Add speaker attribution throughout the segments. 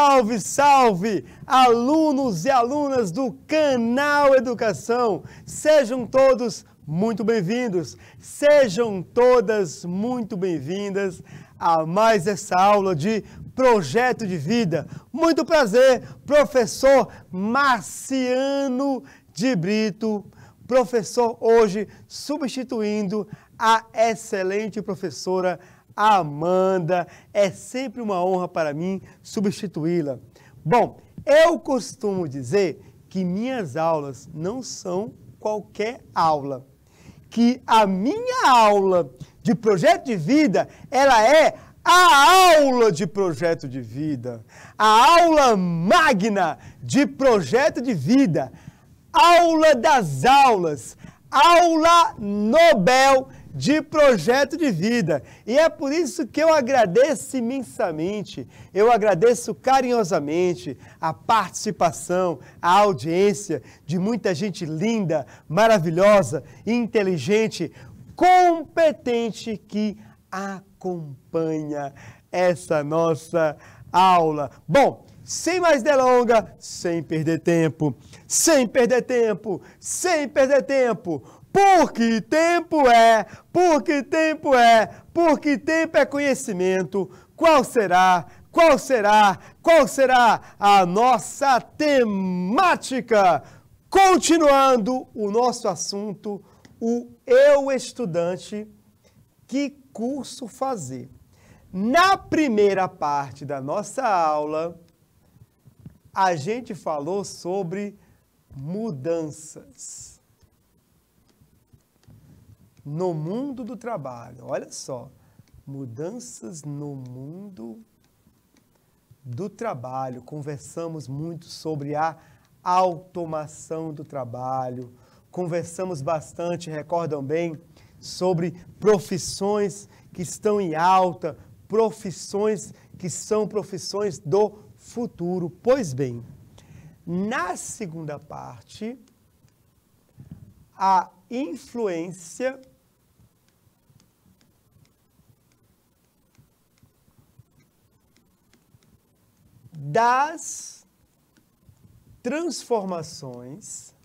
Speaker 1: Salve, salve, alunos e alunas do Canal Educação. Sejam todos muito bem-vindos, sejam todas muito bem-vindas a mais essa aula de Projeto de Vida. Muito prazer, professor Marciano de Brito, professor hoje substituindo a excelente professora Amanda. É sempre uma honra para mim substituí-la. Bom, eu costumo dizer que minhas aulas não são qualquer aula, que a minha aula de projeto de vida, ela é a aula de projeto de vida, a aula magna de projeto de vida, aula das aulas, aula Nobel de projeto de vida. E é por isso que eu agradeço imensamente, eu agradeço carinhosamente a participação, a audiência de muita gente linda, maravilhosa, inteligente, competente que acompanha essa nossa aula. Bom, sem mais delongas, sem perder tempo, porque tempo é conhecimento. Qual será a nossa temática? Continuando o nosso assunto, o eu estudante, que curso fazer? Na primeira parte da nossa aula, a gente falou sobre mudanças no mundo do trabalho. Olha só, mudanças no mundo do trabalho. Conversamos muito sobre a automação do trabalho. Conversamos bastante, recordam bem, sobre profissões que estão em alta, profissões que são profissões do futuro. Pois bem, na segunda parte, a influência das transformações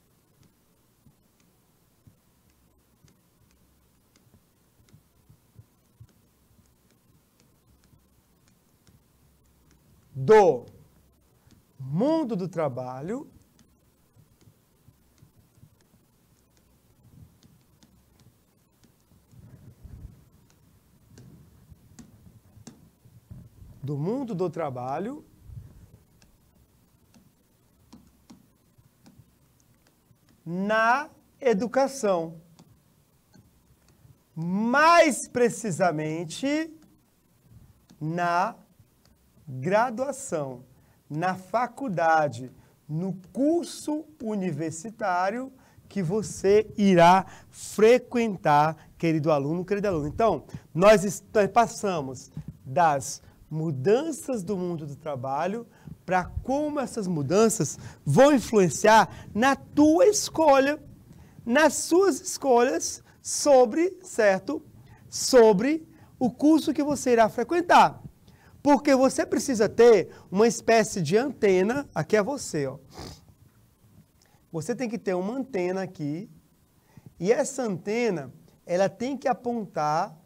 Speaker 1: do mundo do trabalho na educação, mais precisamente na graduação, na faculdade, no curso universitário que você irá frequentar, querido aluno, querida aluna. Então, nós passamos das mudanças do mundo do trabalho para como essas mudanças vão influenciar na tua escolha, nas suas escolhas sobre o curso que você irá frequentar. Porque você precisa ter uma espécie de antena, aqui é você, ó. Você tem que ter uma antena aqui, e essa antena, ela tem que apontar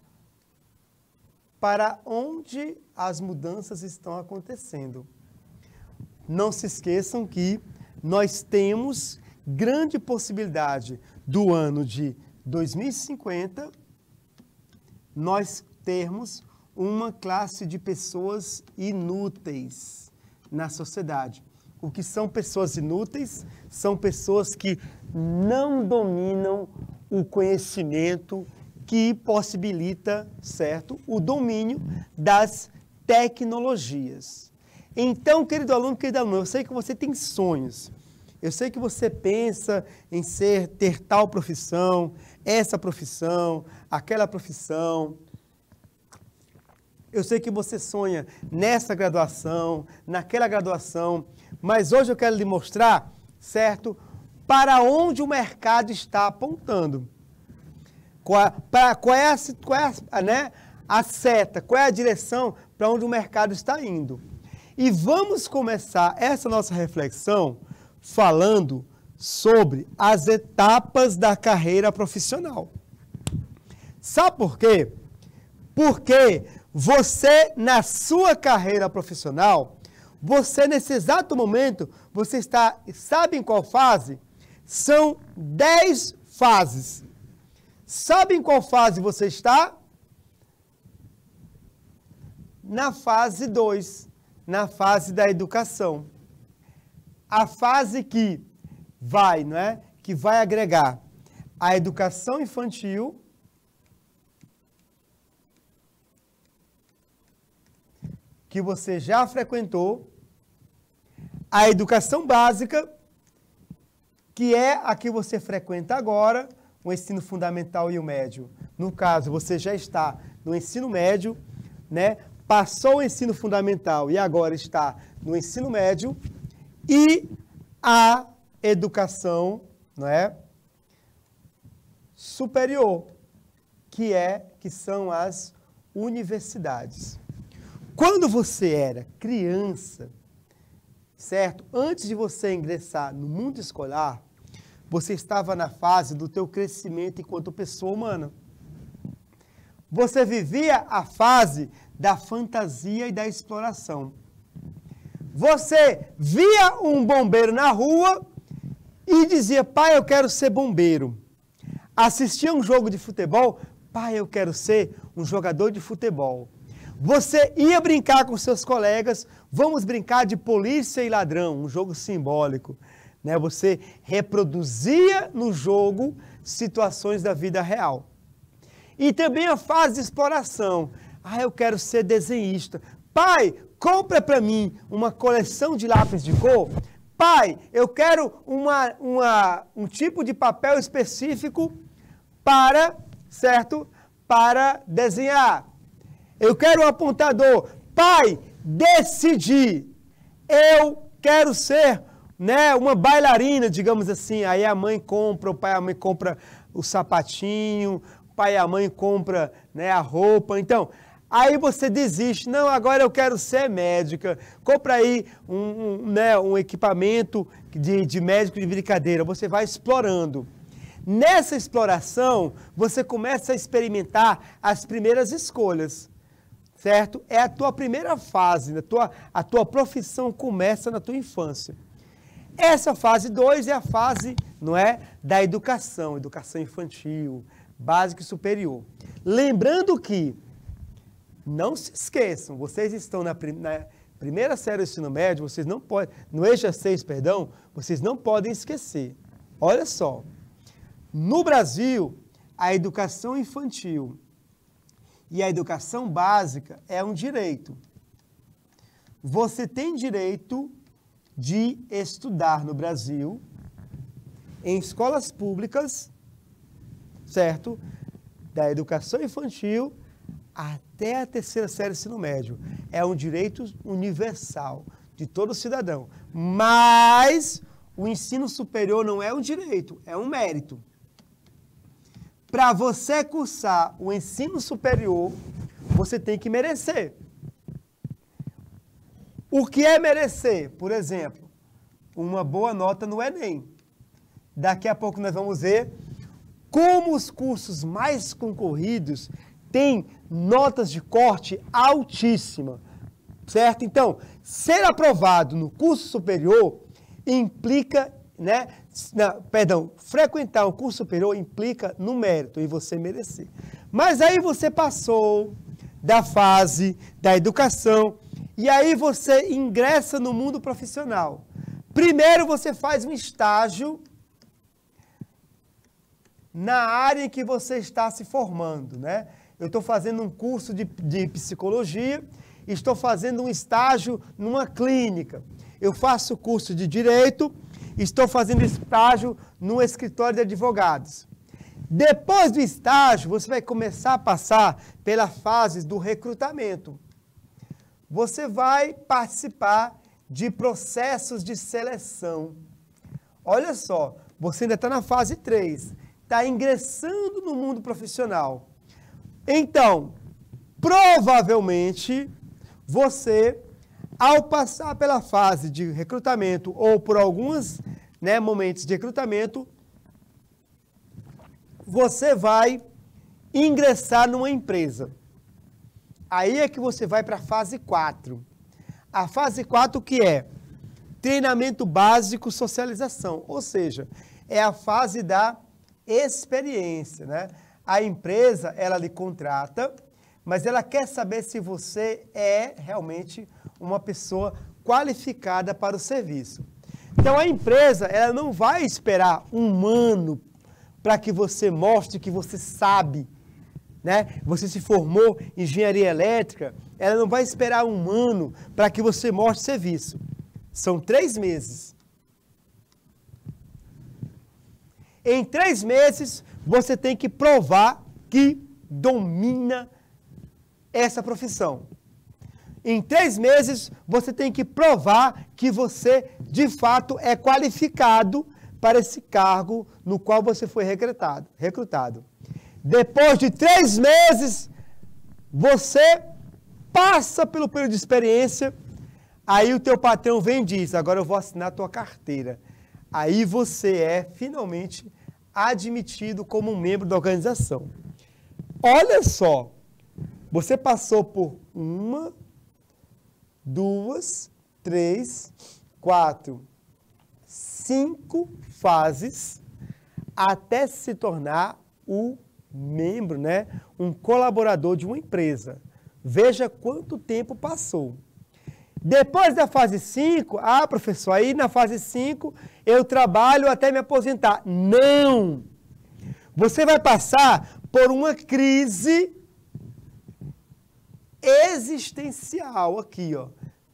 Speaker 1: para onde as mudanças estão acontecendo. Não se esqueçam que nós temos grande possibilidade do ano de 2050, nós termos uma classe de pessoas inúteis na sociedade. O que são pessoas inúteis? São pessoas que não dominam o conhecimento que possibilita, o domínio das tecnologias. Então, querido aluno, querida aluna, eu sei que você tem sonhos. Eu sei que você pensa em ter tal profissão, essa profissão, aquela profissão. Eu sei que você sonha nessa graduação, naquela graduação, mas hoje eu quero lhe mostrar, para onde o mercado está apontando. Qual é a seta, qual é a direção para onde o mercado está indo. E vamos começar essa nossa reflexão falando sobre as etapas da carreira profissional. Sabe por quê? Porque você, na sua carreira profissional, você nesse exato momento, você está, sabe em qual fase? São 10 fases. Sabe em qual fase você está? Na fase 2, na fase da educação. A fase que vai, não é? Que vai agregar a educação infantil, que você já frequentou, a educação básica, que é a que você frequenta agora, o ensino fundamental e o médio. No caso, você já está no ensino médio, né? Passou o ensino fundamental e agora está no ensino médio, e a educação, não é, superior, que são as universidades. Quando você era criança, certo? Antes de você ingressar no mundo escolar, você estava na fase do teu crescimento enquanto pessoa humana. Você vivia a fase da fantasia e da exploração. Você via um bombeiro na rua e dizia, pai, eu quero ser bombeiro. Assistia um jogo de futebol, pai, eu quero ser um jogador de futebol. Você ia brincar com seus colegas, vamos brincar de polícia e ladrão, um jogo simbólico. Né? Você reproduzia no jogo situações da vida real. E também a fase de exploração. Ah, eu quero ser desenhista. Pai, compra para mim uma coleção de lápis de cor. Pai, eu quero um tipo de papel específico para, certo? Para desenhar. Eu quero um apontador. Pai, decidi. Eu quero ser, né, uma bailarina, digamos assim. Aí a mãe compra, o pai e a mãe compra o sapatinho, o pai e a mãe compra, né, a roupa. Então, aí você desiste. Não, agora eu quero ser médica. Compra aí um equipamento de médico de brincadeira. Você vai explorando. Nessa exploração, você começa a experimentar as primeiras escolhas. Certo? É a tua primeira fase, a tua profissão começa na tua infância. Essa fase 2 é a fase, não é, da educação infantil, básica e superior. Lembrando que, não se esqueçam, vocês estão na primeira série do ensino médio, vocês não podem, no EJA 6, perdão, vocês não podem esquecer. Olha só, no Brasil, a educação infantil e a educação básica é um direito. Você tem direito de estudar no Brasil, em escolas públicas, certo? Da educação infantil até a terceira série do ensino médio. É um direito universal de todo cidadão. Mas o ensino superior não é um direito, é um mérito. Para você cursar o ensino superior, você tem que merecer. O que é merecer? Por exemplo, uma boa nota no Enem. Daqui a pouco nós vamos ver como os cursos mais concorridos têm notas de corte altíssima, certo? Então, ser aprovado no curso superior implica, né? Frequentar um curso superior implica no mérito, em você merecer. Mas aí você passou da fase da educação e aí você ingressa no mundo profissional. Primeiro você faz um estágio na área em que você está se formando, né? Eu estou fazendo um curso de psicologia e estou fazendo um estágio numa clínica. Eu faço curso de direito, estou fazendo estágio num escritório de advogados. Depois do estágio, você vai começar a passar pela fase do recrutamento. Você vai participar de processos de seleção. Olha só, você ainda está na fase 3, está ingressando no mundo profissional. Então, provavelmente, você Ao passar pela fase de recrutamento ou por alguns, né, momentos de recrutamento, você vai ingressar numa empresa. Aí é que você vai para a fase 4. A fase 4 que é treinamento básico, socialização, ou seja, é a fase da experiência, né? A empresa, ela lhe contrata, mas ela quer saber se você é realmente uma pessoa qualificada para o serviço. Então, a empresa, ela não vai esperar um ano para que você mostre que você sabe, né? Você se formou em engenharia elétrica, ela não vai esperar um ano para que você mostre serviço. São 3 meses. Em 3 meses, você tem que provar que domina essa profissão. Em 3 meses, você tem que provar que você, de fato, é qualificado para esse cargo no qual você foi recrutado. Depois de 3 meses, você passa pelo período de experiência, aí o teu patrão vem e diz, agora eu vou assinar a tua carteira. Aí você é, finalmente, admitido como um membro da organização. Olha só, você passou por 1, 2, 3, 4, 5 fases até se tornar o membro, né? Um colaborador de uma empresa. Veja quanto tempo passou. Depois da fase 5, professor, aí na fase 5 eu trabalho até me aposentar. Não! Você vai passar por uma crise existencial aqui, ó.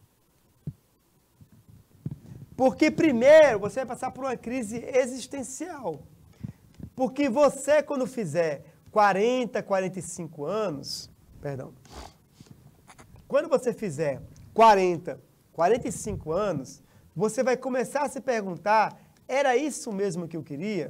Speaker 1: Porque primeiro você vai passar por uma crise existencial. Porque você, quando fizer 40, 45 anos, quando você fizer 40, 45 anos, você vai começar a se perguntar, era isso mesmo que eu queria?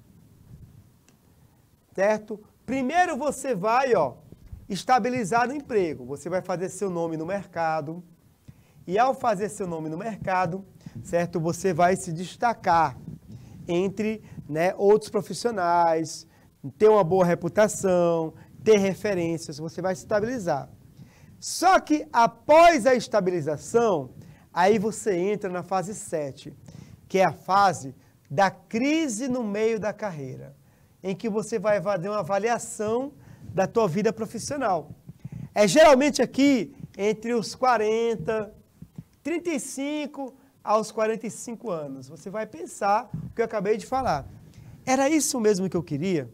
Speaker 1: Certo? Primeiro você vai, estabilizar no emprego. Você vai fazer seu nome no mercado. E ao fazer seu nome no mercado, certo? Você vai se destacar entre, né, outros profissionais, ter uma boa reputação, ter referências, você vai se estabilizar. Só que após a estabilização, aí você entra na fase 7, que é a fase da crise no meio da carreira, em que você vai fazer uma avaliação da tua vida profissional. É geralmente aqui entre os 40, 35 aos 45 anos. Você vai pensar o que eu acabei de falar. Era isso mesmo que eu queria?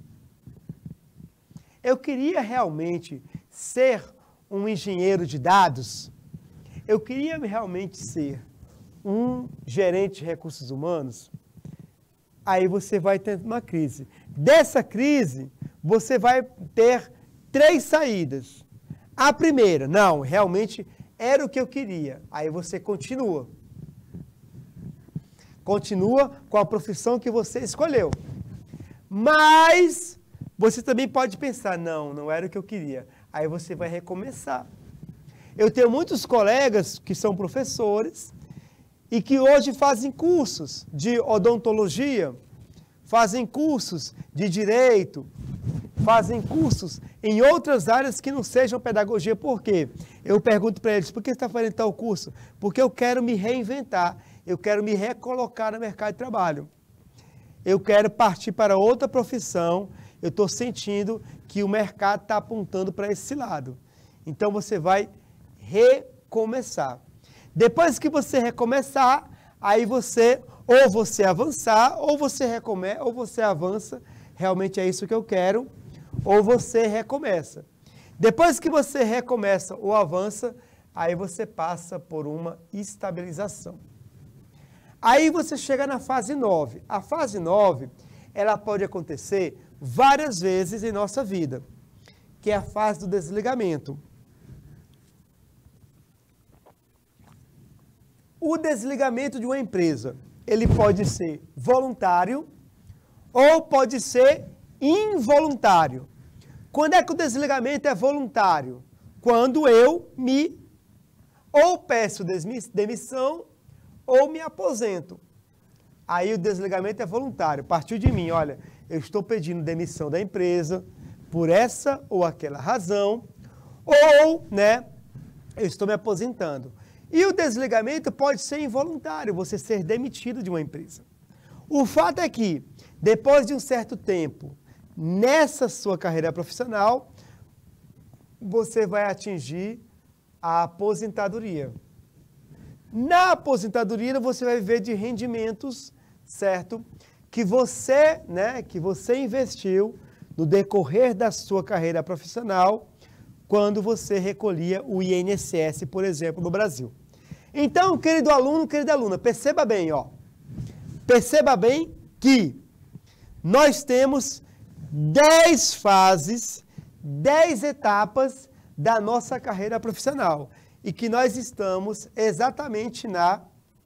Speaker 1: Eu queria realmente ser um engenheiro de dados? Eu queria realmente ser um gerente de recursos humanos? Aí você vai ter uma crise. Dessa crise, você vai ter 3 saídas. A primeira, não, realmente era o que eu queria. Aí você continua. Continua com a profissão que você escolheu. Mas você também pode pensar, não era o que eu queria. Aí você vai recomeçar. Eu tenho muitos colegas que são professores e que hoje fazem cursos de odontologia, fazem cursos de direito, fazem cursos em outras áreas que não sejam pedagogia. Por quê? Eu pergunto para eles, por que você está fazendo tal curso? Porque eu quero me reinventar, eu quero me recolocar no mercado de trabalho. Eu quero partir para outra profissão, eu estou sentindo que o mercado está apontando para esse lado. Então você vai recomeçar. Depois que você recomeçar, aí você, ou você avançar, ou você recomeça, ou você avança, realmente é isso que eu quero, ou você recomeça. Depois que você recomeça ou avança, aí você passa por uma estabilização. Aí você chega na fase 9. A fase 9, ela pode acontecer várias vezes em nossa vida, que é a fase do desligamento. O desligamento de uma empresa, ele pode ser voluntário ou pode ser involuntário. Quando é que o desligamento é voluntário? Quando eu me Ou peço demissão ou me aposento. Aí o desligamento é voluntário, partiu de mim, olha, eu estou pedindo demissão da empresa por essa ou aquela razão, ou, né, eu estou me aposentando. E o desligamento pode ser involuntário, você ser demitido de uma empresa. O fato é que, depois de um certo tempo, nessa sua carreira profissional, você vai atingir a aposentadoria. Na aposentadoria, você vai viver de rendimentos, certo? Que você investiu no decorrer da sua carreira profissional, quando você recolhia o INSS, por exemplo, no Brasil. Então, querido aluno, querida aluna, perceba bem, ó. Perceba bem que nós temos 10 fases, 10 etapas da nossa carreira profissional e que nós estamos exatamente na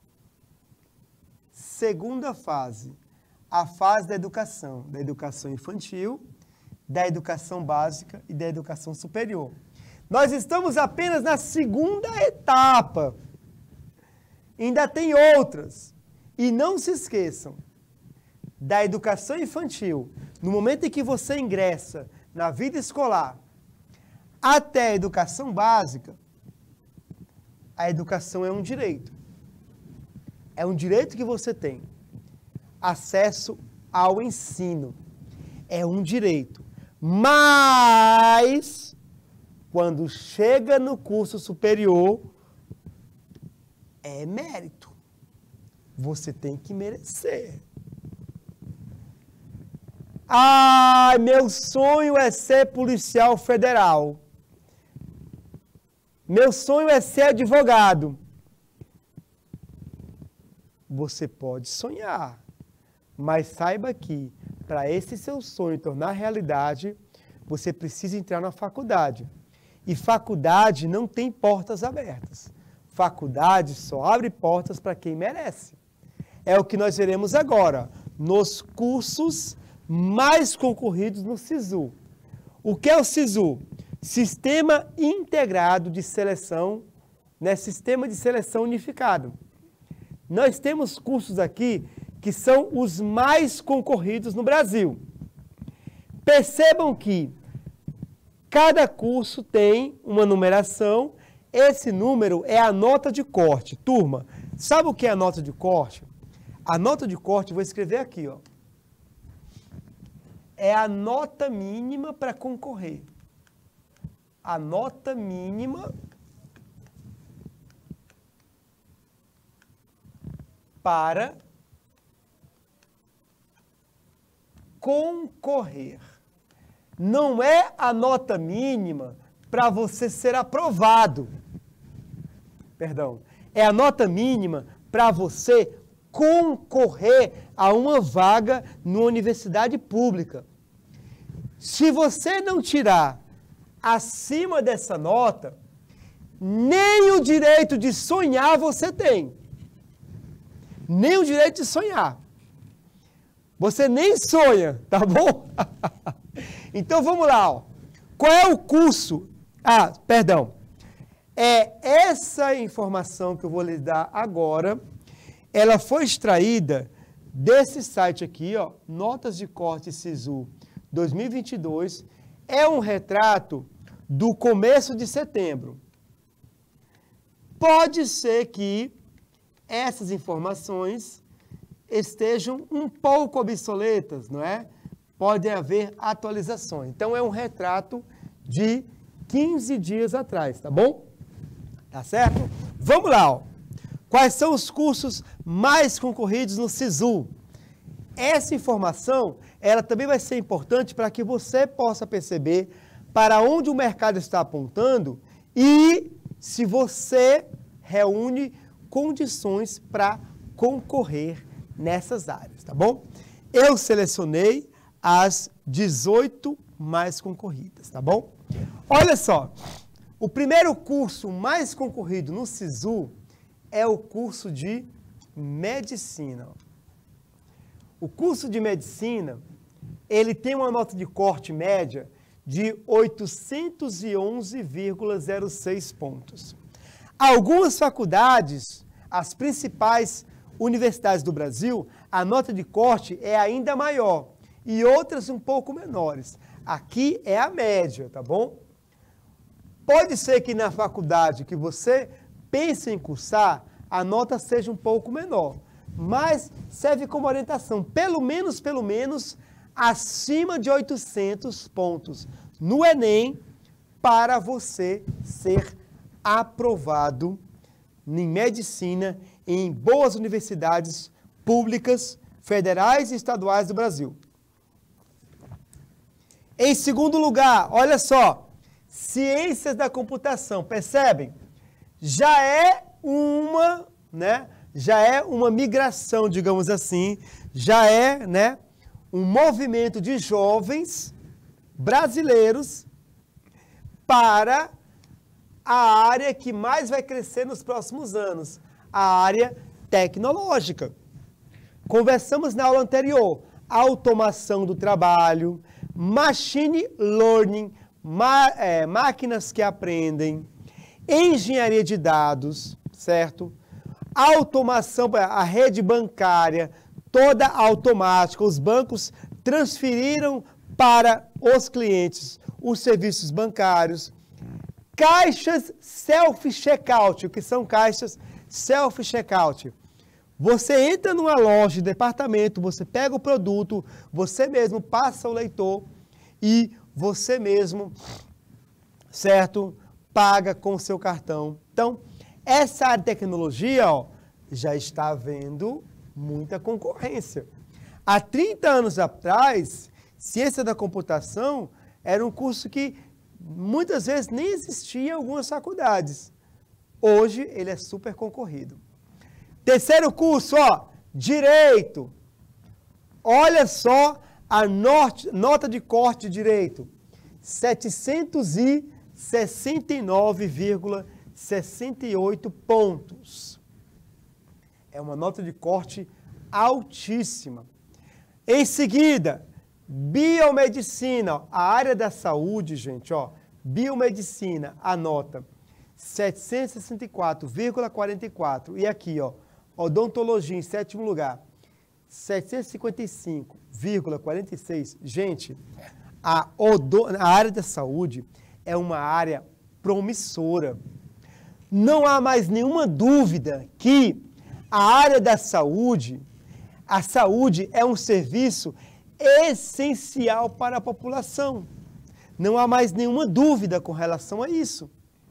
Speaker 1: segunda fase, a fase da educação infantil, da educação básica e da educação superior. Nós estamos apenas na segunda etapa. Ainda tem outras. E não se esqueçam, da educação infantil, no momento em que você ingressa na vida escolar, até a educação básica, a educação é um direito. É um direito que você tem. Acesso ao ensino. É um direito. Mas, quando chega no curso superior, é mérito. Você tem que merecer. Ah, meu sonho é ser policial federal. Meu sonho é ser advogado. Você pode sonhar, mas saiba que, para esse seu sonho tornar realidade, você precisa entrar na faculdade. E faculdade não tem portas abertas. Faculdade só abre portas para quem merece. É o que nós veremos agora, nos cursos mais concorridos no SISU. O que é o SISU? Sistema Integrado de Seleção, né? Sistema de Seleção Unificado. Nós temos cursos aqui que são os mais concorridos no Brasil. Percebam que cada curso tem uma numeração, esse número é a nota de corte. Turma, sabe o que é a nota de corte? A nota de corte, vou escrever aqui, ó. É a nota mínima para concorrer. A nota mínima para concorrer. Não é a nota mínima para você ser aprovado. Perdão. É a nota mínima para você concorrer a uma vaga numa universidade pública. Se você não tirar acima dessa nota, nem o direito de sonhar você tem. Nem o direito de sonhar. Você nem sonha, tá bom? Então vamos lá, ó. Qual é o curso? Perdão. É essa informação que eu vou lhe dar agora. Ela foi extraída desse site aqui, ó, Notas de Corte SISU 2022. É um retrato do começo de setembro. Pode ser que essas informações estejam um pouco obsoletas, não é? Podem haver atualizações. Então, é um retrato de 15 dias atrás, tá bom? Tá certo? Vamos lá, ó. Quais são os cursos mais concorridos no SISU? Essa informação, ela também vai ser importante para que você possa perceber para onde o mercado está apontando e se você reúne condições para concorrer nessas áreas, tá bom? Eu selecionei as 18 mais concorridas, tá bom? Olha só, o primeiro curso mais concorrido no SISU é o curso de medicina. O curso de medicina, ele tem uma nota de corte média de 811,06 pontos. Algumas faculdades, as principais universidades do Brasil, a nota de corte é ainda maior e outras um pouco menores. Aqui é a média, tá bom? Pode ser que na faculdade que você pensa em cursar, a nota seja um pouco menor, mas serve como orientação, pelo menos, acima de 800 pontos no Enem para você ser aprovado em medicina em boas universidades públicas, federais e estaduais do Brasil. Em segundo lugar, olha só, ciências da computação, percebem? Já é uma migração, digamos assim, já é, um movimento de jovens brasileiros para a área que mais vai crescer nos próximos anos, a área tecnológica. Conversamos na aula anterior, automação do trabalho, machine learning, máquinas que aprendem, engenharia de dados, certo? Automação, a rede bancária, toda automática, os bancos transferiram para os clientes os serviços bancários, caixas self-checkout, o que são caixas self-checkout? Você entra numa loja de departamento, você pega o produto, você mesmo passa o leitor e você mesmo, certo, paga com o seu cartão. Então, essa área de tecnologia, já está havendo muita concorrência. Há 30 anos atrás, ciência da computação era um curso que muitas vezes nem existia em algumas faculdades. Hoje, ele é super concorrido. Terceiro curso, Direito. Olha só a nota de corte de Direito. 769,68 pontos. É uma nota de corte altíssima. Em seguida, biomedicina, a área da saúde, gente, biomedicina, a nota 764,44. E aqui, odontologia, em sétimo lugar, 755,46. Gente, a área da saúde é uma área promissora. Não há mais nenhuma dúvida que a área da saúde, a saúde é um serviço essencial para a população. Não há mais nenhuma dúvida com relação a isso.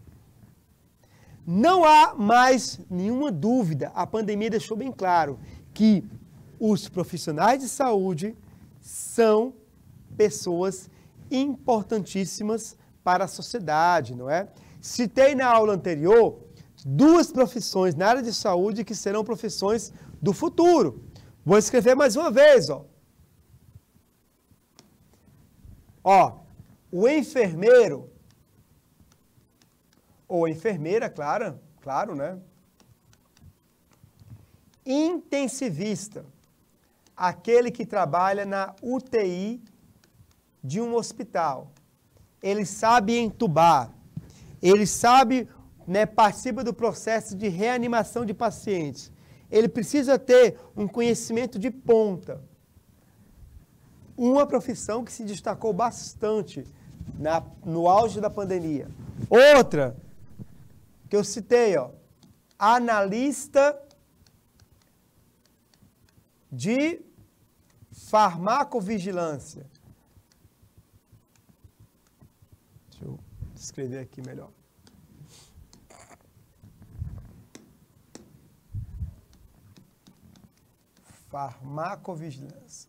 Speaker 1: Não há mais nenhuma dúvida, a pandemia deixou bem claro que os profissionais de saúde são pessoas importantíssimas para a sociedade, não é? Citei na aula anterior 2 profissões na área de saúde que serão profissões do futuro. Vou escrever mais uma vez, o enfermeiro, ou enfermeira, claro, né? Intensivista, aquele que trabalha na UTI de um hospital. Ele sabe entubar, ele sabe, participa do processo de reanimação de pacientes. Ele precisa ter um conhecimento de ponta. Uma profissão que se destacou bastante no auge da pandemia. Outra, que eu citei, analista de farmacovigilância. Deixa eu escrever aqui melhor. Farmacovigilância.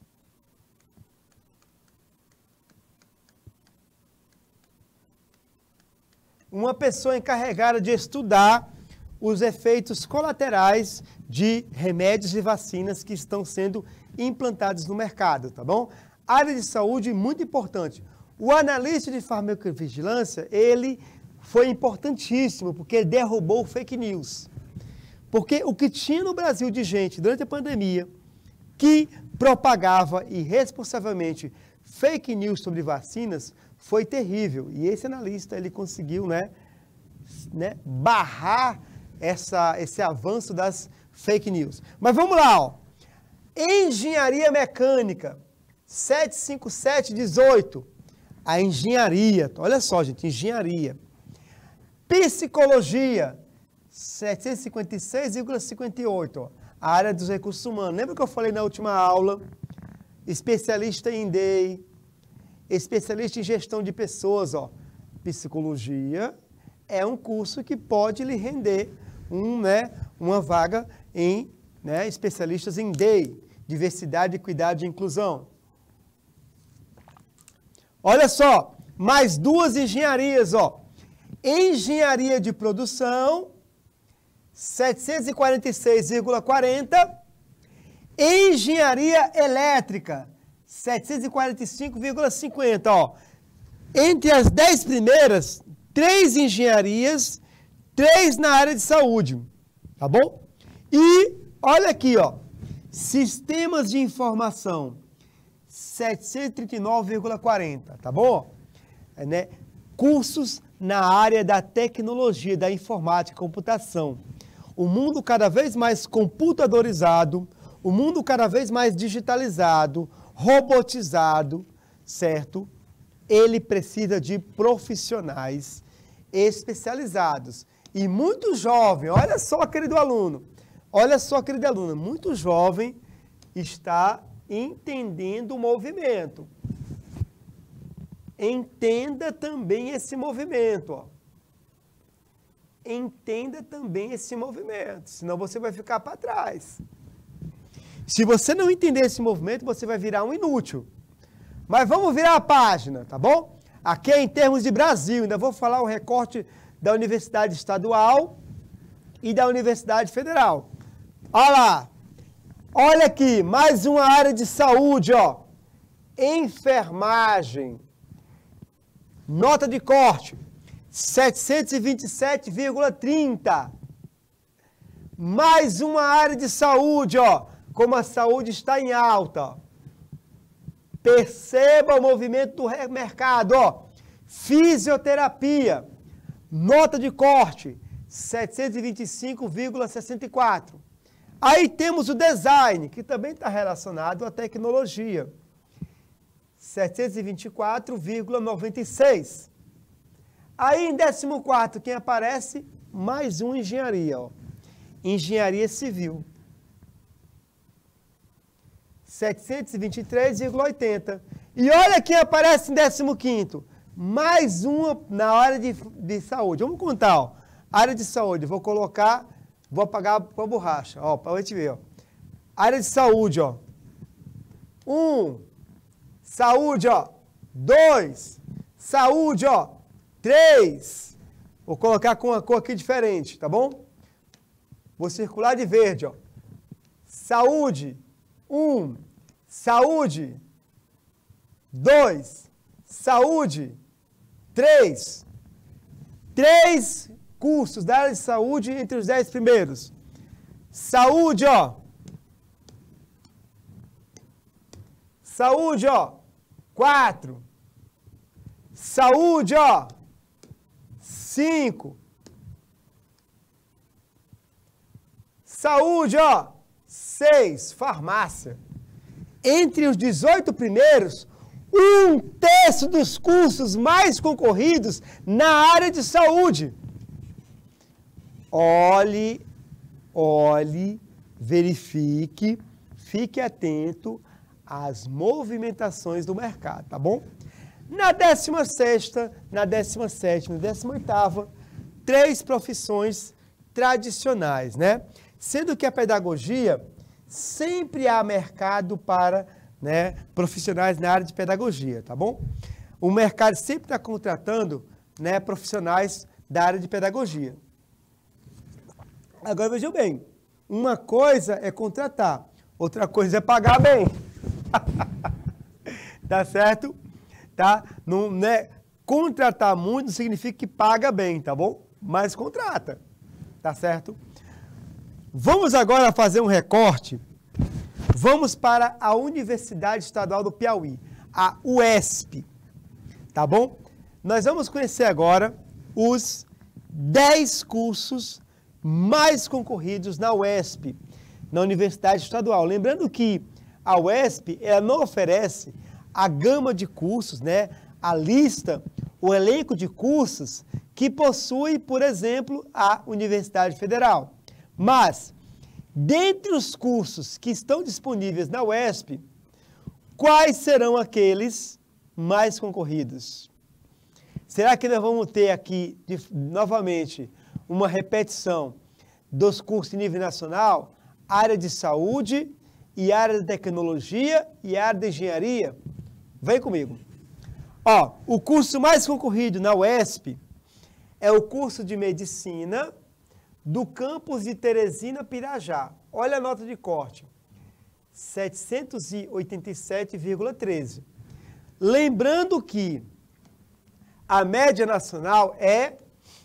Speaker 1: Uma pessoa encarregada de estudar os efeitos colaterais de remédios e vacinas que estão sendo implantados no mercado, tá bom? Área de saúde muito importante. O analista de farmacovigilância, ele foi importantíssimo porque derrubou fake news. Porque o que tinha no Brasil de gente durante a pandemia que propagava irresponsavelmente fake news sobre vacinas foi terrível. E esse analista, ele conseguiu, né, barrar esse avanço das fake news. Mas vamos lá, ó. Engenharia mecânica, 75718. A engenharia, olha só, gente, engenharia. Psicologia, 756,58. A área dos recursos humanos. Lembra que eu falei na última aula? Especialista em DEI, especialista em gestão de pessoas, ó. Psicologia é um curso que pode lhe render uma vaga em especialistas em DEI, diversidade, equidade e inclusão. Olha só, mais duas engenharias, ó. Engenharia de produção, 746,40. Engenharia elétrica, 745,50, ó. Entre as 10 primeiras, 3 engenharias, 3 na área de saúde, tá bom? E olha aqui, ó, sistemas de informação, 739,40, tá bom? Cursos na área da tecnologia, da informática e computação. O mundo cada vez mais computadorizado, o mundo cada vez mais digitalizado, robotizado, certo? Ele precisa de profissionais especializados. E muito jovem, olha só, querido aluno, olha só, querida aluna, muito jovem está entendendo o movimento. Entenda também esse movimento, ó. Entenda também esse movimento, senão você vai ficar para trás. Se você não entender esse movimento, você vai virar um inútil. Mas vamos virar a página, tá bom? Aqui é em termos de Brasil, ainda vou falar o recorte da Universidade Estadual e da Universidade Federal. Olha lá, olha aqui, mais uma área de saúde, ó. Enfermagem. Nota de corte, 727,30. Mais uma área de saúde, ó. Como a saúde está em alta. Perceba o movimento do mercado, ó. Fisioterapia. Nota de corte, 725,64. Aí temos o design, que também está relacionado à tecnologia. 724,96. Aí em 14º, quem aparece? Mais uma engenharia, ó. Engenharia civil. 723,80. E olha quem aparece em 15º. Mais uma na área de saúde. Vamos contar, ó. Área de saúde, vou colocar, vou apagar com a borracha, ó, para a gente ver, ó. Área de saúde, ó. 1. Saúde, ó. 2. Saúde, ó. 3. Vou colocar com uma cor aqui diferente, tá bom? Vou circular de verde, ó. Saúde. 1. Saúde. 2. Saúde. 3. 3 cursos da área de saúde entre os 10 primeiros. Saúde, ó. Saúde, ó. 4. Saúde, ó. 5. Saúde, ó. 6. Farmácia. Entre os 18 primeiros, 1/3 dos cursos mais concorridos na área de saúde. Olhe, verifique, fique atento às movimentações do mercado, tá bom? Na 16ª, na 17ª, na 18ª, 3 profissões tradicionais, né? Sendo que a pedagogia sempre há mercado para, né, profissionais na área de pedagogia, tá bom? O mercado sempre está contratando, né, profissionais da área de pedagogia. Agora vejam bem, uma coisa é contratar, outra coisa é pagar bem. Tá certo? Tá? Não, né? Contratar muito significa que paga bem, tá bom? Mas contrata, tá certo? Vamos agora fazer um recorte. Vamos para a Universidade Estadual do Piauí, a UESP, tá bom? Nós vamos conhecer agora os 10 cursos mais concorridos na UESP, na Universidade Estadual. Lembrando que a UESP, ela não oferece a gama de cursos, né? A lista, o elenco de cursos que possui, por exemplo, a Universidade Federal. Mas, dentre os cursos que estão disponíveis na UESP, quais serão aqueles mais concorridos? Será que nós vamos ter aqui, novamente, uma repetição dos cursos de nível nacional, área de saúde e área de tecnologia e área de engenharia? Vem comigo. Ó, o curso mais concorrido na UESP é o curso de medicina do campus de Teresina, Pirajá. Olha a nota de corte, 787,13. Lembrando que a média nacional é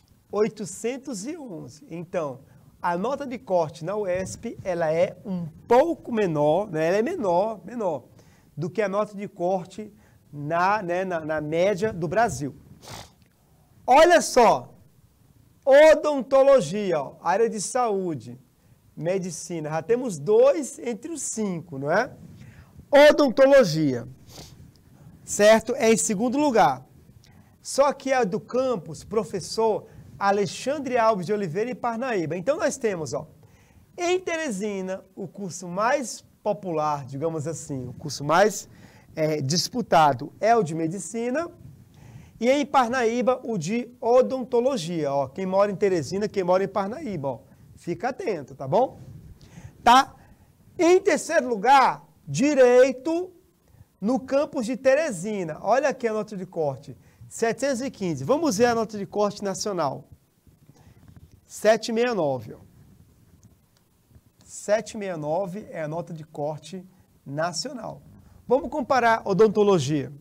Speaker 1: 811. Então, a nota de corte na UESP, ela é um pouco menor, né? Ela é menor do que a nota de corte na média do Brasil. Olha só, odontologia, ó, área de saúde, medicina, já temos 2 entre os 5, não é? Odontologia, certo? É em segundo lugar. Só que a do campus, professor Alexandre Alves de Oliveira, em Parnaíba. Então, nós temos, ó, em Teresina, o curso mais popular, digamos assim, o curso mais disputado é o de medicina, e em Parnaíba, o de odontologia. Ó, quem mora em Teresina, quem mora em Parnaíba, ó, fica atento, tá bom? Tá? Em terceiro lugar, direito no campus de Teresina. Olha aqui a nota de corte, 715. Vamos ver a nota de corte nacional. 769. Ó. 769 é a nota de corte nacional. Vamos comparar odontologia.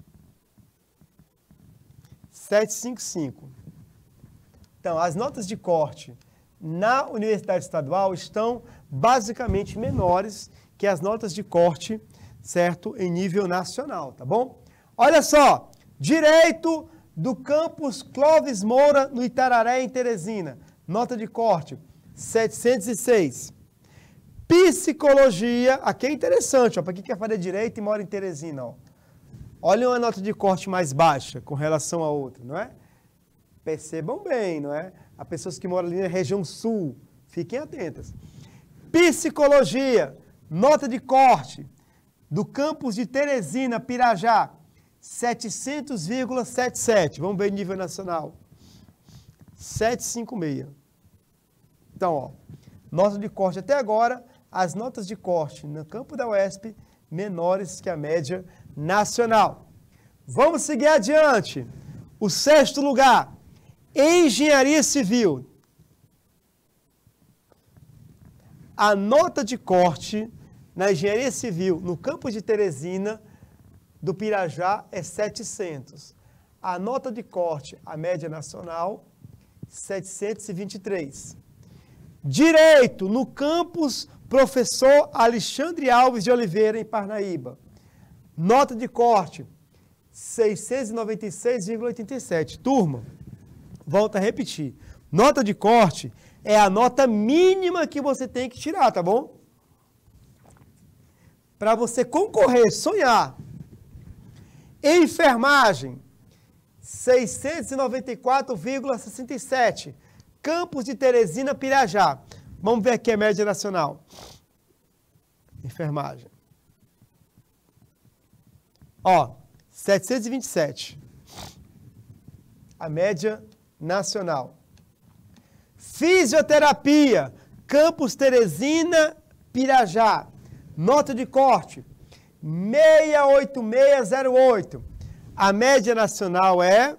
Speaker 1: 755. Então, as notas de corte na Universidade Estadual estão basicamente menores que as notas de corte, certo, em nível nacional, tá bom? Olha só, direito do campus Clóvis Moura, no Itararé, em Teresina. Nota de corte, 706. Psicologia, aqui é interessante, ó, para quem quer fazer direito e mora em Teresina, ó. Olha uma nota de corte mais baixa com relação a outra, não é? Percebam bem, não é? Há pessoas que moram ali na região sul, fiquem atentas. Psicologia, nota de corte do campus de Teresina, Pirajá, 700,77. Vamos ver nível nacional. 756. Então, ó, nota de corte até agora, as notas de corte no campo da UESP menores que a média nacional. Vamos seguir adiante. O sexto lugar, engenharia civil. A nota de corte na engenharia civil no campus de Teresina, do Pirajá, é 700. A nota de corte, a média nacional, 723. Direito no campus professor Alexandre Alves de Oliveira, em Parnaíba. Nota de corte, 696,87. Turma, volta a repetir. Nota de corte é a nota mínima que você tem que tirar, tá bom? Para você concorrer, sonhar. Enfermagem, 694,67. Campus de Teresina, Pirajá. Vamos ver aqui a média nacional. Enfermagem. Ó, 727. A média nacional. Fisioterapia, Campus Teresina, Pirajá. Nota de corte, 68608. A média nacional é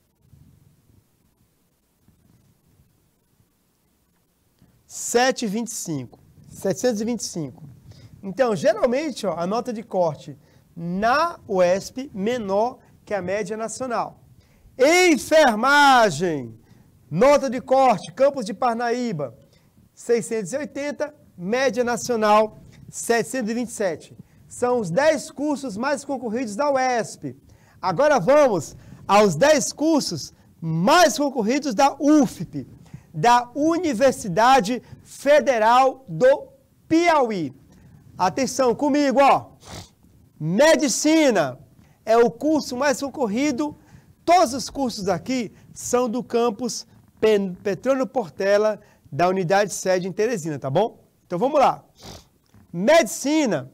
Speaker 1: 725. Então, geralmente, ó, a nota de corte na UESP menor que a média nacional. Enfermagem, nota de corte, campus de Parnaíba, 680, média nacional, 727. São os 10 cursos mais concorridos da UESP. Agora vamos aos 10 cursos mais concorridos da UFP, da Universidade Federal do Piauí. Atenção comigo, ó. Medicina é o curso mais concorrido. Todos os cursos aqui são do campus Petrônio Portela, da unidade sede em Teresina, tá bom? Então vamos lá. Medicina,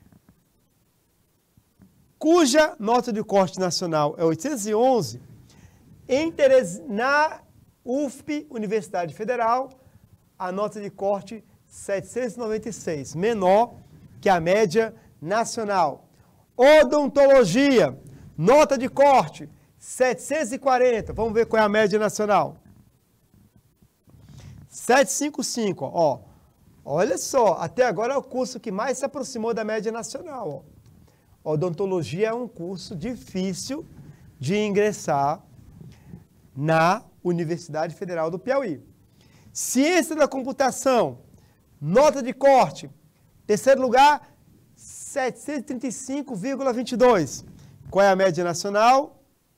Speaker 1: cuja nota de corte nacional é 811, na UFP, Universidade Federal, a nota de corte 796, menor que a média nacional. Odontologia, nota de corte 740, vamos ver qual é a média nacional. 755, ó. Olha só, até agora é o curso que mais se aproximou da média nacional, ó. Odontologia é um curso difícil de ingressar na Universidade Federal do Piauí. Ciência da computação, nota de corte, terceiro lugar, 735,22. Qual é a média nacional?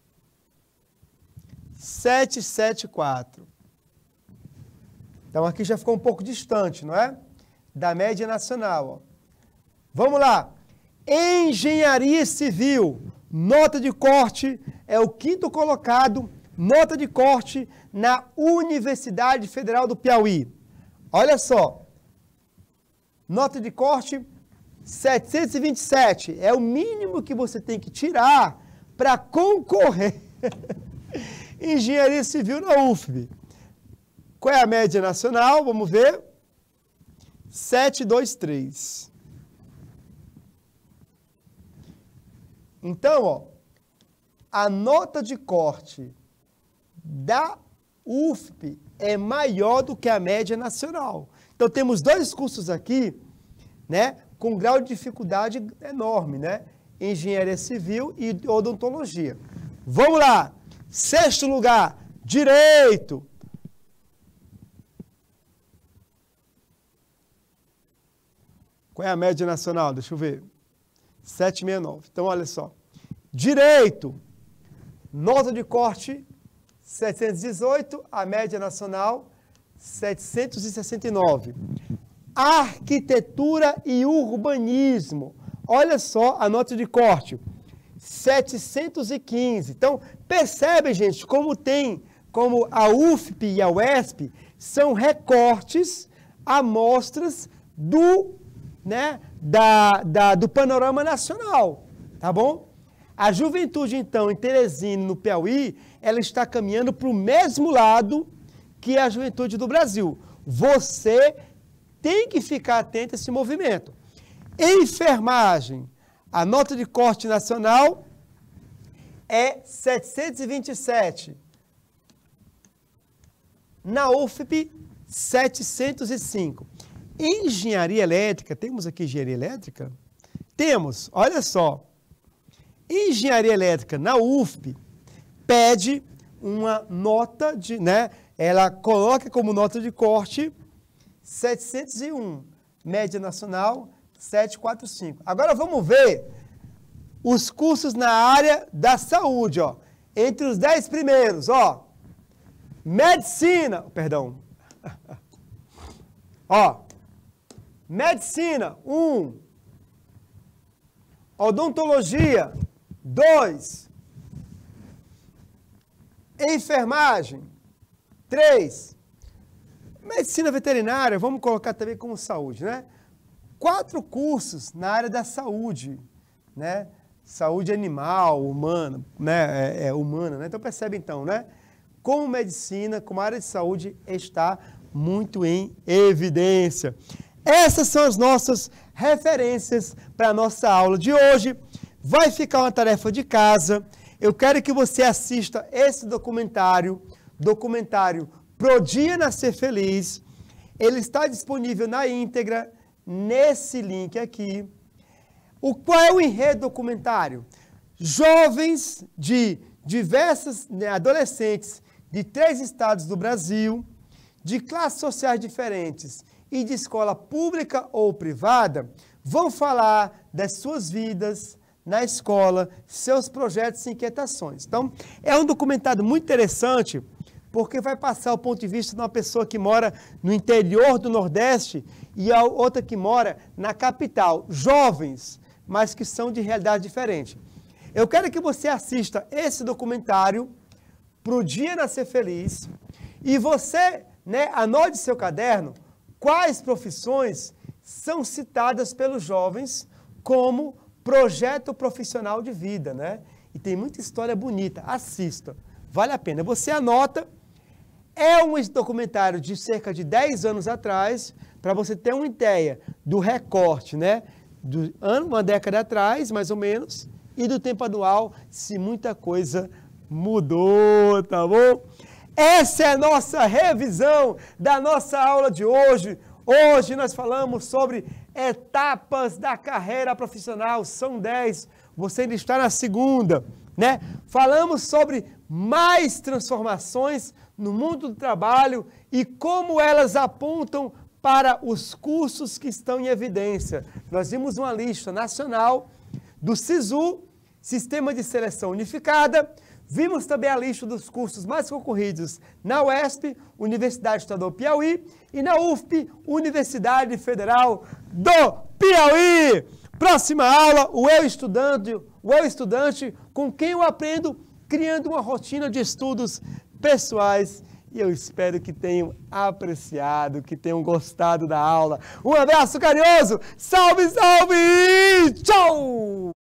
Speaker 1: 774. Então aqui já ficou um pouco distante, não é? Da média nacional, ó. Vamos lá. Engenharia Civil, nota de corte é o quinto colocado, nota de corte na Universidade Federal do Piauí. Olha só, nota de corte 727, é o mínimo que você tem que tirar para concorrer. Engenharia Civil na UFB. Qual é a média nacional? Vamos ver. 723. Então, ó, a nota de corte da UFP é maior do que a média nacional. Então, temos dois cursos aqui, né, com grau de dificuldade enorme, né? Engenharia Civil e Odontologia. Vamos lá. Sexto lugar, Direito. Qual é a média nacional? Deixa eu ver. 769. Então, olha só. Direito, nota de corte 718, a média nacional 769. Arquitetura e Urbanismo. Olha só a nota de corte, 715. Então, percebe, gente, como a UFP e a UESP são recortes, amostras do panorama nacional, tá bom? A juventude, então, em Teresina, no Piauí, ela está caminhando para o mesmo lado que a juventude do Brasil. Você tem que ficar atento a esse movimento. Enfermagem, a nota de corte nacional é 727. Na UFP, 705. Engenharia elétrica, temos aqui engenharia elétrica? Temos, olha só. Engenharia elétrica na UFP pede uma nota de, ela coloca como nota de corte 701, média nacional 745. Agora vamos ver os cursos na área da saúde, ó. Entre os 10 primeiros, ó. Medicina, perdão. Ó. Medicina, 1. Odontologia, 2. Enfermagem, 3. Medicina veterinária, vamos colocar também como saúde, né? 4 cursos na área da saúde, né? Saúde animal, humana, né? Humana, né? Então percebe então, né? Como medicina, como área de saúde está muito em evidência. Essas são as nossas referências para a nossa aula de hoje. Vai ficar uma tarefa de casa. Eu quero que você assista esse documentário Pro Dia Nascer Feliz. Ele está disponível na íntegra, nesse link aqui. Qual é o enredo do documentário? Jovens de diversas, adolescentes de 3 estados do Brasil, de classes sociais diferentes e de escola pública ou privada, vão falar das suas vidas, na escola, seus projetos e inquietações. Então, é um documentário muito interessante, porque vai passar o ponto de vista de uma pessoa que mora no interior do Nordeste e a outra que mora na capital. Jovens, mas que são de realidade diferente. Eu quero que você assista esse documentário para o Dia Nascer Feliz e você, anote seu caderno quais profissões são citadas pelos jovens como projeto profissional de vida, E tem muita história bonita. Assista. Vale a pena. Você anota. É um documentário de cerca de 10 anos atrás, para você ter uma ideia do recorte, Do ano, uma década atrás, mais ou menos, e do tempo atual, se muita coisa mudou, tá bom? Essa é a nossa revisão da nossa aula de hoje. Hoje nós falamos sobre etapas da carreira profissional, são 10, você ainda está na segunda, Falamos sobre mais transformações no mundo do trabalho e como elas apontam para os cursos que estão em evidência. Nós vimos uma lista nacional do SISU, Sistema de Seleção Unificada. Vimos também a lista dos cursos mais concorridos na UESP, Universidade Estadual do Piauí, e na UFP, Universidade Federal do Piauí. Próxima aula, o eu estudante, com quem eu aprendo, criando uma rotina de estudos pessoais. E eu espero que tenham apreciado, que tenham gostado da aula. Um abraço carinhoso, salve, salve, tchau!